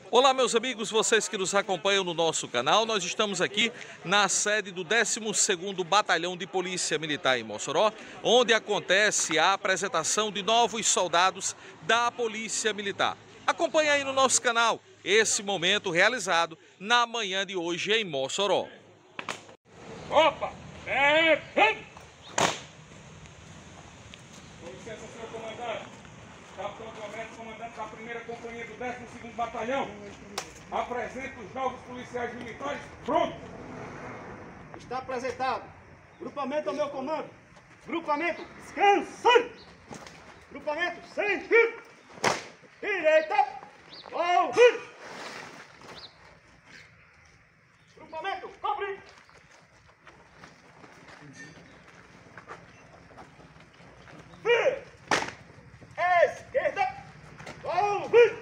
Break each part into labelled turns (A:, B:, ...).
A: Olá, meus amigos, vocês que nos acompanham no nosso canal. Nós estamos aqui na sede do 12º Batalhão de Polícia Militar em Mossoró, onde acontece a apresentação de novos soldados da Polícia Militar. Acompanhe aí no nosso canal esse momento realizado na manhã de hoje em Mossoró.
B: Opa! Com licença, senhor comandante. Capitão Clemente, comandante da primeira companhia do 12º Batalhão. Apresenta os novos policiais militares. Pronto!
C: Está apresentado. Grupamento ao meu comando. Grupamento, descansa! Grupamento, centro! Direita! Ouvir! Grupamento, cobre! Esquerda! Ouvir!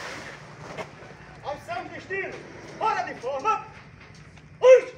C: Ao seu destino, fora de forma! Ui!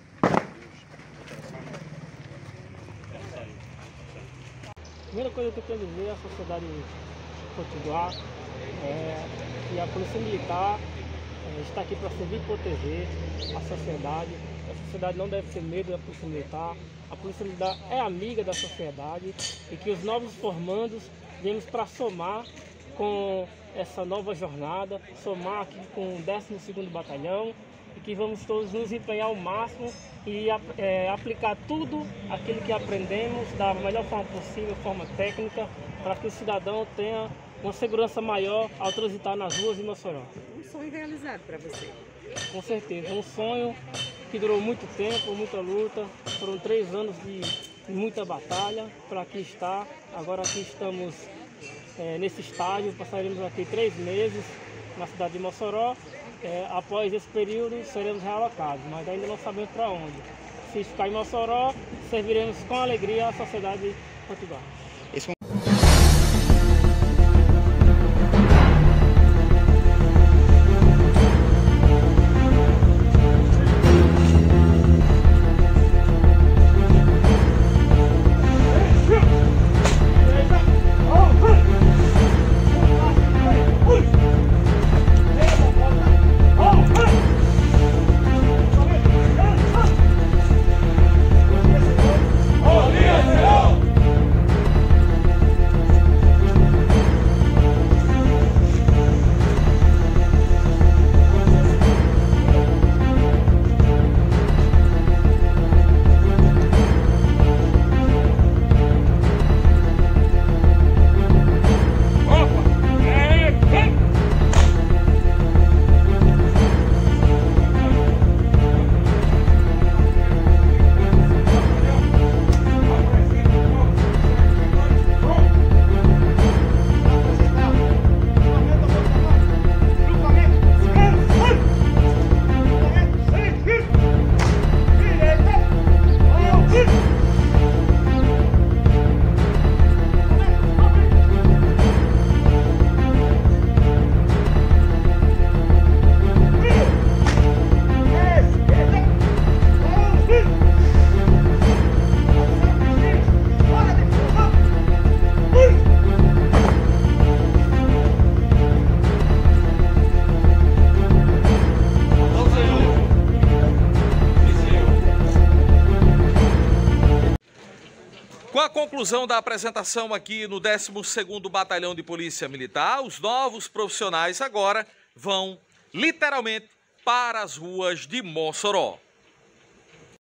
D: A primeira coisa que eu tenho a dizer à sociedade potiguar é que a Polícia Militar está aqui para servir e proteger a sociedade. A sociedade não deve ter medo da Polícia Militar. A Polícia Militar é amiga da sociedade e que os novos formandos viemos para somar com essa nova jornada, somar aqui com o 12º Batalhão e que vamos todos nos empenhar ao máximo e aplicar tudo aquilo que aprendemos da melhor forma possível, forma técnica, para que o cidadão tenha uma segurança maior ao transitar nas ruas de Mossoró.
E: Um sonho realizado para você.
D: Com certeza, um sonho que durou muito tempo, muita luta, foram 3 anos de muita batalha para aqui estar. Agora aqui estamos nesse estágio, passaremos aqui 3 meses na cidade de Mossoró. Após esse período seremos realocados, mas ainda não sabemos para onde. Se ficar em Mossoró, serviremos com alegria à sociedade potiguar.
A: Com a conclusão da apresentação aqui no 12º Batalhão de Polícia Militar, os novos profissionais agora vão literalmente para as ruas de Mossoró.